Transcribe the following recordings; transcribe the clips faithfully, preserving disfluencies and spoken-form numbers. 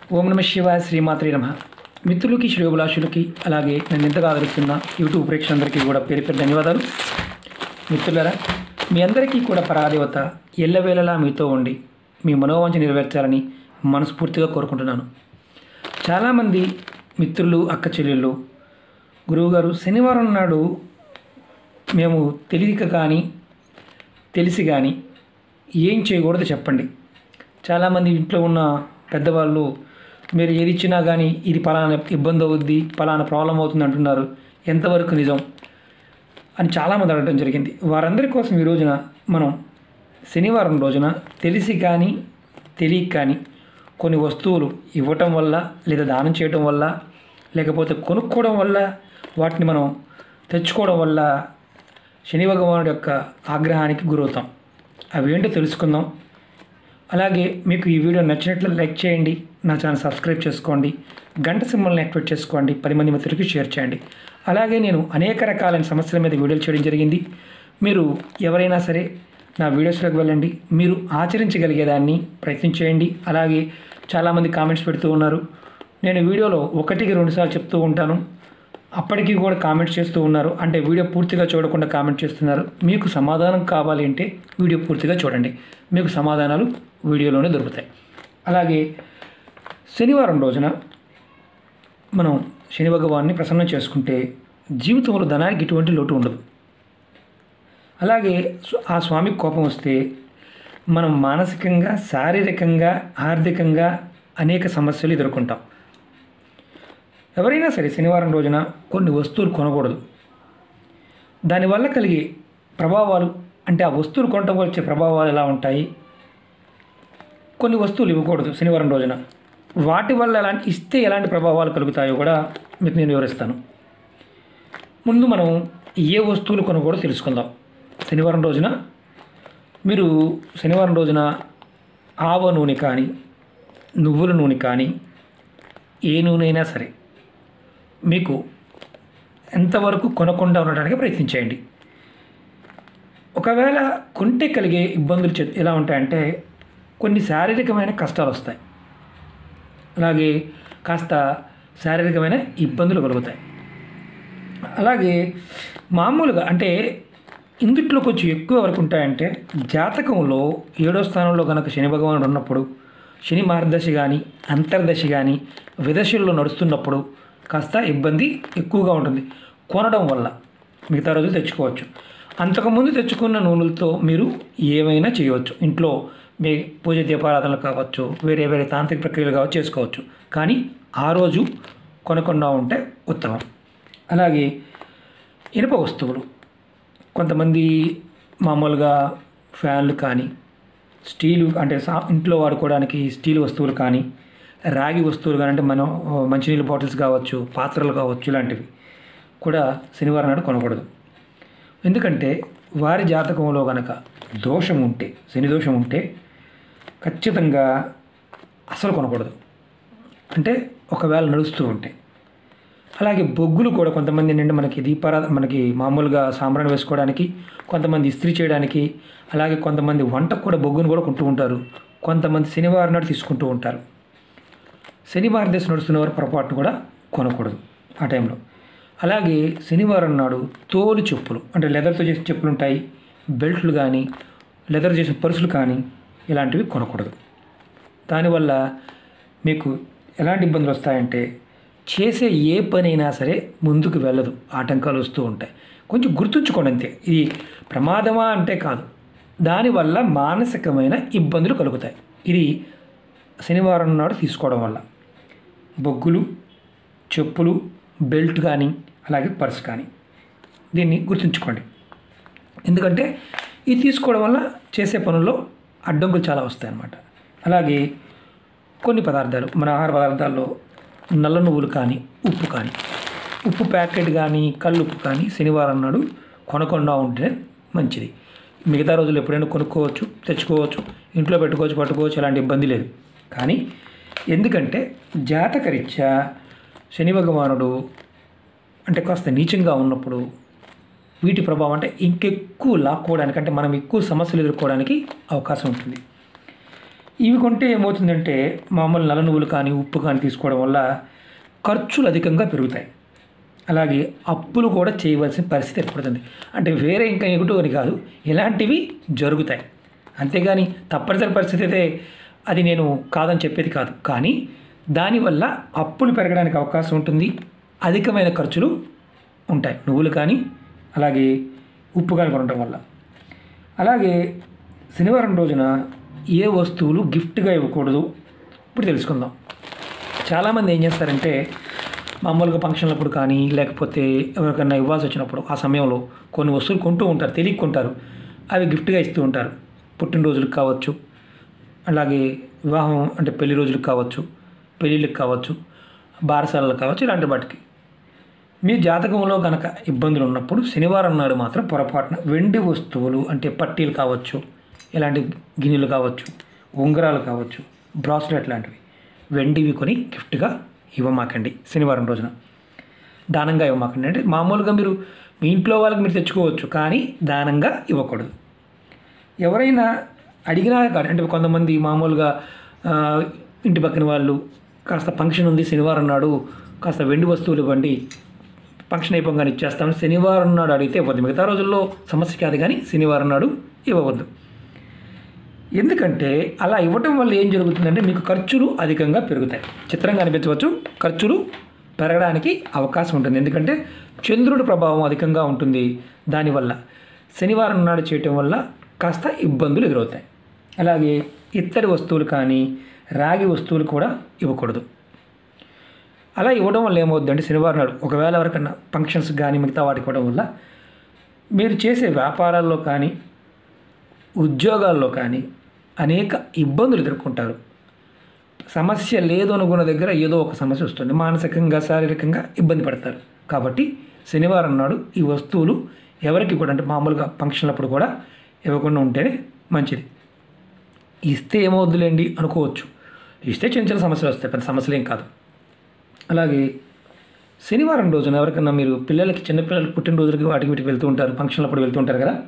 ఓం నమ శివాయ శ్రీమాత్రే నమః. మిత్రులకి శ్రేయోభిలాషులకి అలాగే నన్ను ఎంతగా ఆదరిస్తున్న యూట్యూబ్ ప్రేక్షకులందరికీ కూడా పేరు పేరు ధన్యవాదాలు. మిత్రులారా, మీ అందరికీ కూడా పరాదేవత ఎల్లవేళలా మీతో ఉండి మీ మనోవాంఛ నెరవేర్చాలని మనస్ఫూర్తిగా కోరుకుంటున్నాను. చాలామంది మిత్రులు, అక్క చెల్లెళ్ళు, గురువుగారు శనివారం నాడు మేము తెలియక కానీ తెలిసి కానీ ఏం చేయకూడదు చెప్పండి. చాలామంది ఇంట్లో ఉన్న పెద్దవాళ్ళు మీరు ఏది ఇచ్చినా కానీ ఇది పలానా ఇబ్బంది అవుద్ది, పలానా ప్రాబ్లం అవుతుంది అంటున్నారు, ఎంతవరకు నిజం అని చాలామంది అడగడం జరిగింది. వారందరి కోసం ఈ రోజున మనం శనివారం రోజున తెలిసి కానీ తెలియక కానీ కొన్ని వస్తువులు ఇవ్వటం వల్ల లేదా దానం చేయటం వల్ల లేకపోతే కొనుక్కోవడం వల్ల వాటిని మనం తెచ్చుకోవడం వల్ల శని భగవానుడి యొక్క ఆగ్రహానికి గురవుతాం. అవేంటో తెలుసుకుందాం. అలాగే మీకు ఈ వీడియో నచ్చినట్లు లైక్ చేయండి, నా ఛానల్ సబ్స్క్రైబ్ చేసుకోండి, గంట సింబల్ని యాక్టివేట్ చేసుకోండి, పది మంది మిత్రులకి షేర్ చేయండి. అలాగే నేను అనేక రకాలైన సమస్యల మీద వీడియోలు చేయడం జరిగింది. మీరు ఎవరైనా సరే నా వీడియోస్లోకి వెళ్ళండి, మీరు ఆచరించగలిగేదాన్ని ప్రయత్నం చేయండి. అలాగే చాలామంది కామెంట్స్ పెడుతూ ఉన్నారు. నేను వీడియోలో ఒకటికి రెండుసార్లు చెప్తూ ఉంటాను, అప్పటికి కూడా కామెంట్స్ చేస్తూ ఉన్నారు. అంటే వీడియో పూర్తిగా చూడకుండా కామెంట్ చేస్తున్నారు. మీకు సమాధానం కావాలి అంటే వీడియో పూర్తిగా చూడండి, మీకు సమాధానాలు వీడియోలోనే దొరుకుతాయి. అలాగే శనివారం రోజున మనం శని భగవాన్ని ప్రసన్నం చేసుకుంటే జీవితంలో ధనానికి ఎటువంటి లోటు ఉండదు. అలాగే ఆ స్వామికి కోపం వస్తే మనం మానసికంగా, శారీరకంగా, ఆర్థికంగా అనేక సమస్యలు ఎదుర్కొంటాం. ఎవరైనా సరే శనివారం రోజున కొన్ని వస్తువులు కొనకూడదు. దానివల్ల కలిగే ప్రభావాలు, అంటే ఆ వస్తువులు కొనటం వల్ల వచ్చే ప్రభావాలు ఎలా ఉంటాయి, కొన్ని వస్తువులు ఇవ్వకూడదు శనివారం రోజున, వాటి వల్ల ఎలాంటి ఇస్తే ఎలాంటి ప్రభావాలు కలుగుతాయో కూడా మీకు నేను వివరిస్తాను. ముందు మనం ఏ వస్తువులు కొనకూడదో తెలుసుకుందాం. శనివారం రోజున మీరు శనివారం రోజున ఆవ నూనె కానీ, నువ్వుల నూనె కానీ, ఏ నూనె అయినా సరే మీకు ఎంతవరకు కొనకుండా ఉండడానికి ప్రయత్నించేయండి. ఒకవేళ కొంటే కలిగే ఇబ్బందులు చె ఎలా ఉంటాయంటే కొన్ని శారీరకమైన కష్టాలు వస్తాయి, అలాగే కాస్త శారీరకమైన ఇబ్బందులు కలుగుతాయి. అలాగే మామూలుగా అంటే ఇందుట్లో కొంచెం ఎక్కువ వరకు ఉంటాయంటే జాతకంలో ఏడో స్థానంలో కనుక శని భగవానుడు ఉన్నప్పుడు, శని మార్గదశ కానీ అంతర్దశ కానీ విదశల్లో నడుస్తున్నప్పుడు కాస్త ఇబ్బంది ఎక్కువగా ఉంటుంది కొనడం వల్ల. మిగతా రోజులు తెచ్చుకోవచ్చు. అంతకుముందు తెచ్చుకున్న నూనెలతో మీరు ఏమైనా చేయవచ్చు. ఇంట్లో మీ పూజ దీపారాధనలు కావచ్చు, వేరే వేరే తాంత్రిక ప్రక్రియలు కావచ్చు, చేసుకోవచ్చు. కానీ ఆ రోజు కొనకుండా ఉంటే ఉత్తమం. అలాగే ఇనుప వస్తువులు, కొంతమంది మామూలుగా ఫ్యాన్లు కానీ, స్టీలు అంటే సా ఇంట్లో వాడుకోవడానికి స్టీల్ వస్తువులు కానీ, రాగి వస్తువులు కానీ, అంటే మనం మంచినీళ్ళ బాటిల్స్ కావచ్చు, పాత్రలు కావచ్చు, ఇలాంటివి కూడా శనివారం నాడు కొనకూడదు. ఎందుకంటే వారి జాతకంలో కనుక దోషం ఉంటే, శని దోషం ఉంటే ఖచ్చితంగా అసలు కొనకూడదు. అంటే ఒకవేళ నడుస్తూ ఉంటే. అలాగే బొగ్గులు కూడా కొంతమంది ఏంటంటే మనకి దీపారా మనకి మామూలుగా సాంబ్రాణి వేసుకోవడానికి, కొంతమంది ఇస్త్రీ చేయడానికి, అలాగే కొంతమంది వంటకు కూడా బొగ్గును కూడా కొంటూ ఉంటారు. కొంతమంది శనివారం నాడు తీసుకుంటూ ఉంటారు. శనివారం దశ నడుస్తున్న వారు పొరపాటు కూడా కొనకూడదు ఆ టైంలో. అలాగే శనివారం నాడు తోలు చెప్పులు, అంటే లెదర్తో చేసిన చెప్పులు ఉంటాయి, బెల్ట్లు కానీ, లెదర్ చేసిన పర్సులు కానీ, ఇలాంటివి కొనకూడదు. దానివల్ల మీకు ఎలాంటి ఇబ్బందులు వస్తాయంటే చేసే ఏ పని అయినా సరే ముందుకు వెళ్ళదు, ఆటంకాలు వస్తూ ఉంటాయి. కొంచెం గుర్తుంచుకోండి అంతే. ఇది ప్రమాదమా అంటే కాదు, దానివల్ల మానసికమైన ఇబ్బందులు కలుగుతాయి. ఇది శనివారం నాడు తీసుకోవడం వల్ల. బొగ్గులు, చెప్పులు, బెల్ట్ కానీ, అలాగే పర్స్ కానీ, దీన్ని గుర్తుంచుకోండి. ఎందుకంటే ఇది తీసుకోవడం వల్ల చేసే పనుల్లో అడ్డంకులు చాలా వస్తాయి అన్నమాట. అలాగే కొన్ని పదార్థాలు, మన ఆహార పదార్థాల్లో నల్ల నువ్వులు కానీ, ఉప్పు కానీ, ఉప్పు ప్యాకెట్ కానీ, కళ్ళు ఉప్పు కానీ శనివారం నాడు కొనకుండా ఉంటే మంచిది. మిగతా రోజులు ఎప్పుడైనా కొనుక్కోవచ్చు, తెచ్చుకోవచ్చు, ఇంట్లో పెట్టుకోవచ్చు, పట్టుకోవచ్చు, ఎలాంటి ఇబ్బంది లేదు. కానీ ఎందుకంటే జాతకరీత్యా శని భగవానుడు అంటే కాస్త నీచంగా ఉన్నప్పుడు వీటి ప్రభావం అంటే ఇంకెక్కువ లాక్కోవడానికి, అంటే మనం ఎక్కువ సమస్యలు ఎదుర్కోవడానికి అవకాశం ఉంటుంది. ఇవి కొంటే ఏమవుతుందంటే మామూలు నల్ల నువ్వులు కానీ ఉప్పు కానీ తీసుకోవడం వల్ల ఖర్చులు అధికంగా పెరుగుతాయి. అలాగే అప్పులు కూడా చేయవలసిన పరిస్థితి ఏర్పడుతుంది. అంటే వేరే ఇంకా ఎగుటో అని కాదు, ఇలాంటివి జరుగుతాయి. అంతేగాని తప్పనిసరి పరిస్థితి అయితే అది నేను కాదని చెప్పేది కాదు. కానీ దానివల్ల అప్పులు పెరగడానికి అవకాశం ఉంటుంది, అధికమైన ఖర్చులు ఉంటాయి నువ్వులు కానీ అలాగే ఉప్పు కానీ కొనడం వల్ల. అలాగే శనివారం రోజున ఏ వస్తువులు గిఫ్ట్గా ఇవ్వకూడదు ఇప్పుడు తెలుసుకుందాం. చాలామంది ఏం చేస్తారంటే మామూలుగా ఫంక్షన్లప్పుడు కానీ లేకపోతే ఎవరికైనా ఇవ్వాల్సి వచ్చినప్పుడు ఆ సమయంలో కొన్ని వస్తువులు కొంటూ ఉంటారు, తెలియక కొంటారు, అవి గిఫ్ట్గా ఇస్తూ ఉంటారు. పుట్టినరోజులకు కావచ్చు, అలాగే వివాహం అంటే పెళ్లి రోజులకు కావచ్చు, పెళ్ళిళ్ళకి కావచ్చు, బారసాలకు కావచ్చు, ఇలాంటి వాటికి. మీ జాతకంలో కనుక ఇబ్బందులు ఉన్నప్పుడు శనివారం నాడు మాత్రం పొరపాటున వెండి వస్తువులు అంటే పట్టీలు కావచ్చు, ఇలాంటి గిన్నెలు కావచ్చు, ఉంగరాలు కావచ్చు, బ్రాస్లెట్ లాంటివి వెండివి కొని గిఫ్ట్గా ఇవ్వమాకండి. శనివారం రోజున దానంగా ఇవ్వమాకండి. అంటే మామూలుగా మీరు మీ ఇంట్లో వాళ్ళకి మీరు తెచ్చుకోవచ్చు, కానీ దానంగా ఇవ్వకూడదు. ఎవరైనా అడిగినా కానీ అంటే కొంతమంది మామూలుగా ఇంటి పక్కన వాళ్ళు కాస్త ఫంక్షన్ ఉంది శనివారం నాడు, కాస్త వెండి వస్తువులు ఇవ్వండి, ఫంక్షన్ అయిపోగానే ఇచ్చేస్తాం, శనివారం నాడు అడిగితే ఇవ్వద్దు. మిగతా రోజుల్లో సమస్య కాదు, కానీ శనివారం నాడు ఇవ్వవద్దు. ఎందుకంటే అలా ఇవ్వటం వల్ల ఏం జరుగుతుందంటే మీకు ఖర్చులు అధికంగా పెరుగుతాయి. చిత్రంగా అనిపించవచ్చు, ఖర్చులు పెరగడానికి అవకాశం ఉంటుంది. ఎందుకంటే చంద్రుడి ప్రభావం అధికంగా ఉంటుంది. దానివల్ల శనివారం నాడు చేయటం వల్ల కాస్త ఇబ్బందులు ఎదురవుతాయి. అలాగే ఇత్తడి వస్తువులు కానీ రాగి వస్తువులు కూడా ఇవ్వకూడదు. అలా ఇవ్వడం వల్ల ఏమవుతుందంటే శనివారం నాడు ఒకవేళ ఎవరికన్నా ఫంక్షన్స్ కానీ మిగతా వాటికి ఇవ్వడం వల్ల మీరు చేసే వ్యాపారాల్లో కానీ ఉద్యోగాల్లో కానీ అనేక ఇబ్బందులు ఎదుర్కొంటారు. సమస్య లేదు అనుకున్న దగ్గర ఏదో ఒక సమస్య వస్తుంది, మానసికంగా శారీరకంగా ఇబ్బంది పడతారు. కాబట్టి శనివారం నాడు ఈ వస్తువులు ఎవరికి కూడా అంటే మామూలుగా ఫంక్షన్లప్పుడు కూడా ఇవ్వకుండా ఉంటేనే మంచిది. ఇస్తే ఏమవుద్దులేండి అనుకోవచ్చు, ఇస్తే చిన్న చిన్న సమస్యలు వస్తాయి, పెద్ద సమస్యలు ఏం కాదు. అలాగే శనివారం రోజున ఎవరికన్నా మీరు పిల్లలకి చిన్నపిల్లలకి పుట్టినరోజులకి వాటికి వీటికి వెళ్తూ ఉంటారు, ఫంక్షన్లప్పుడు వెళ్తూ ఉంటారు కదా,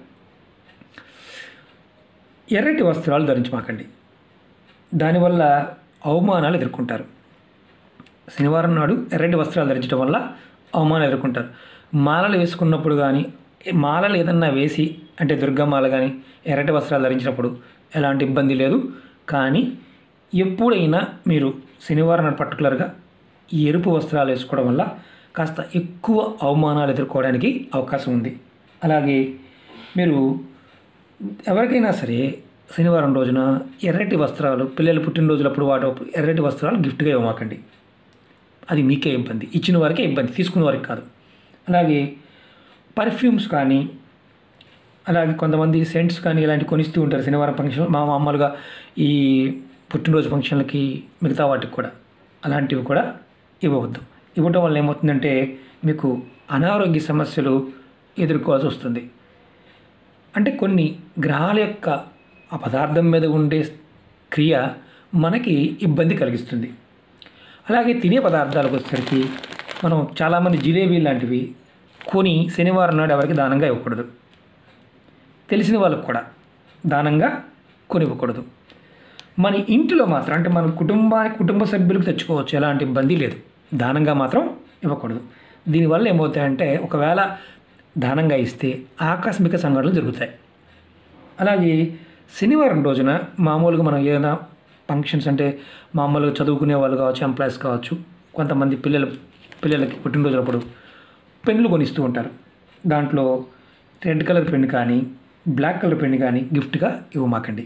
ఎర్రటి వస్త్రాలు ధరించమాకండి. దానివల్ల అవమానాలు ఎదుర్కొంటారు. శనివారం నాడు ఎర్రటి వస్త్రాలు ధరించడం వల్ల అవమానాలు ఎదుర్కొంటారు. మాలలు వేసుకున్నప్పుడు కానీ మాలలు ఏదన్నా వేసి అంటే దుర్గమాల కానీ ఎర్రటి వస్త్రాలు ధరించినప్పుడు ఎలాంటి ఇబ్బంది లేదు. కానీ ఎప్పుడైనా మీరు శనివారం నాడు పర్టికులర్గా ఈ ఎరుపు వస్త్రాలు వేసుకోవడం వల్ల కాస్త ఎక్కువ అవమానాలు ఎదుర్కోవడానికి అవకాశం ఉంది. అలాగే మీరు ఎవరికైనా సరే శనివారం రోజున ఎర్రటి వస్త్రాలు పిల్లలు పుట్టినరోజులప్పుడు వాటప్పుడు ఎర్రటి వస్త్రాలు గిఫ్ట్గా ఇవ్వమాకండి. అది మీకే ఇబ్బంది, ఇచ్చిన వారికే ఇబ్బంది, తీసుకున్న వారికి కాదు. అలాగే పర్ఫ్యూమ్స్ కానీ అలాగే కొంతమంది సెంట్స్ కానీ ఇలాంటివి కొనిస్తూ ఉంటారు శనివారం ఫంక్షన్ మా మామూలుగా ఈ పుట్టినరోజు ఫంక్షన్లకి మిగతా వాటికి కూడా. అలాంటివి కూడా ఇవ్వవద్దు. ఇవ్వటం వల్ల ఏమవుతుందంటే మీకు అనారోగ్య సమస్యలు ఎదుర్కోవాల్సి వస్తుంది. అంటే కొన్ని గ్రహాల యొక్క ఆ పదార్థం మీద ఉండే క్రియ మనకి ఇబ్బంది కలిగిస్తుంది. అలాగే తినే పదార్థాలకు వచ్చేసరికి మనం చాలామంది జిలేబీ లాంటివి కొని శనివారం నాడు ఎవరికి దానంగా ఇవ్వకూడదు. తెలిసిన వాళ్ళకు కూడా దానంగా కొని ఇవ్వకూడదు. మన ఇంటిలో మాత్రం అంటే మన కుటుంబానికి కుటుంబ సభ్యులకు తెచ్చుకోవచ్చు, ఎలాంటి ఇబ్బంది లేదు. దానంగా మాత్రం ఇవ్వకూడదు. దీనివల్ల ఏమవుతాయంటే ఒకవేళ దానంగా ఇస్తే ఆకస్మిక సంఘటనలు జరుగుతాయి. అలాగే శనివారం రోజున మామూలుగా మనం ఏదైనా ఫంక్షన్స్ అంటే మామూలుగా చదువుకునే వాళ్ళు కావచ్చు, ఎంప్లాయీస్ కావచ్చు, కొంతమంది పిల్లలు పిల్లలకి పుట్టినరోజులప్పుడు పెన్నులు కొనిస్తూ ఉంటారు. దాంట్లో రెడ్ కలర్ పెన్ కానీ బ్లాక్ కలర్ పెన్ కానీ గిఫ్ట్గా ఇవ్వమాకండి.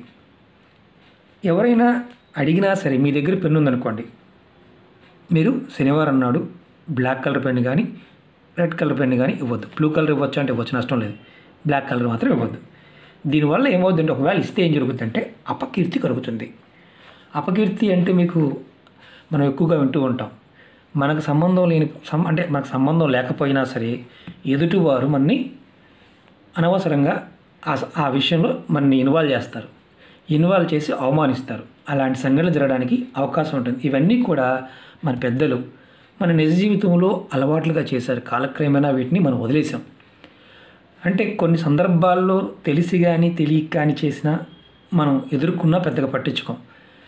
ఎవరైనా అడిగినా సరే మీ దగ్గర పెన్ను ఉందనుకోండి, మీరు శనివారం నాడు బ్లాక్ కలర్ పెన్ కానీ రెడ్ కలర్ పెన్ కానీ ఇవ్వద్దు. బ్లూ కలర్ ఇవ్వచ్చు అంటే ఇవ్వచ్చు, నష్టం లేదు. బ్లాక్ కలర్ మాత్రం ఇవ్వద్దు. దీనివల్ల ఏమవుతుందంటే ఒకవేళ ఇస్తే ఏం జరుగుతుందంటే అపకీర్తి కలుగుతుంది. అపకీర్తి అంటే మీకు మనం ఎక్కువగా వింటూ ఉంటాం, మనకు సంబంధం లేని సం అంటే మనకు సంబంధం లేకపోయినా సరే ఎదుటివారు మనని అనవసరంగా ఆ ఆ విషయంలో మనని ఇన్వాల్వ్ చేస్తారు, ఇన్వాల్వ్ చేసి అవమానిస్తారు. అలాంటి సంఘటనలు జరగడానికి అవకాశం ఉంటుంది. ఇవన్నీ కూడా మన పెద్దలు మన నిజ జీవితంలో అలవాట్లుగా చేశారు. కాలక్రమేణా వీటిని మనం వదిలేసాం. అంటే కొన్ని సందర్భాల్లో తెలిసి కానీ తెలియక కానీ చేసినా మనం ఎదుర్కొన్నా పెద్దగా పట్టించుకోం.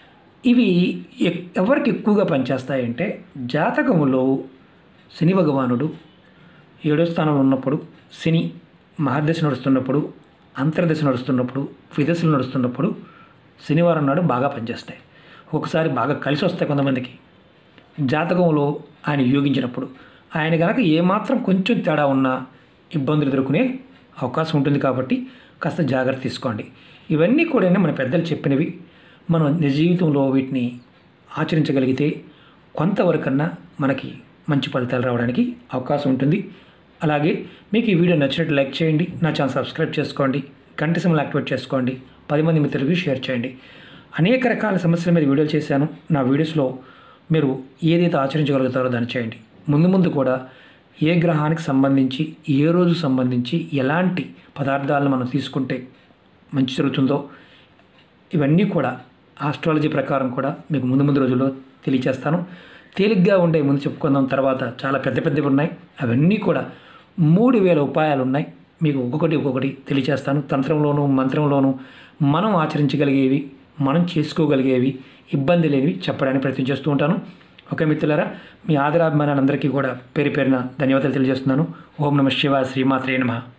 ఇవి ఎక్- ఎవరికి ఎక్కువగా పనిచేస్తాయంటే జాతకంలో శని భగవానుడు ఏడో స్థానంలో ఉన్నప్పుడు, శని మహర్దశ నడుస్తున్నప్పుడు, అంతర్దశ నడుస్తున్నప్పుడు, విదశలు నడుస్తున్నప్పుడు శనివారం నాడు బాగా పనిచేస్తాయి. ఒకసారి బాగా కలిసి వస్తాయి కొంతమందికి. జాతకంలో ఆయన యోగించినప్పుడు ఆయన కనుక ఏమాత్రం కొంచెం తేడా ఉన్నా ఇబ్బందులు ఎదుర్కొనే అవకాశం ఉంటుంది. కాబట్టి కాస్త జాగ్రత్త తీసుకోండి. ఇవన్నీ కూడా మన పెద్దలు చెప్పినవి. మనం నిజ జీవితంలో వీటిని ఆచరించగలిగితే కొంతవరకన్నా మనకి మంచి ఫలితాలు రావడానికి అవకాశం ఉంటుంది. అలాగే మీకు ఈ వీడియో నచ్చినట్టు లైక్ చేయండి, నా ఛానల్ సబ్స్క్రైబ్ చేసుకోండి, గంట సింబల్ యాక్టివేట్ చేసుకోండి, పది మంది మిత్రులకు షేర్ చేయండి. అనేక రకాల సమస్యల మీద వీడియోలు చేశాను. నా వీడియోస్లో మీరు ఏదైతే ఆచరించగలుగుతారో దాన్ని చేయండి. ముందు ముందు కూడా ఏ గ్రహానికి సంబంధించి, ఏ రోజు సంబంధించి ఎలాంటి పదార్థాలను మనం తీసుకుంటే మంచి జరుగుతుందో ఇవన్నీ కూడా ఆస్ట్రాలజీ ప్రకారం కూడా మీకు ముందు ముందు రోజుల్లో తెలియచేస్తాను. తేలిగ్గా ఉండే ముందు చెప్పుకుందాం, తర్వాత చాలా పెద్ద పెద్దవి ఉన్నాయి. అవన్నీ కూడా మూడు వేల ఉపాయాలు ఉన్నాయి. మీకు ఒక్కొక్కటి ఒక్కొక్కటి తెలియచేస్తాను. తంత్రంలోనూ మంత్రంలోనూ మనం ఆచరించగలిగేవి, మనం చేసుకోగలిగేవి, ఇబ్బంది లేనివి చెప్పడానికి ప్రయత్నం చేస్తూ ఉంటాను. ఓకే మిత్రులారా, మీ ఆదరాభిమానాలందరికీ కూడా పేరు పేరున ధన్యవాదాలు తెలియజేస్తున్నాను. ఓం నమః శివాయ, శ్రీమాత్రే నమః.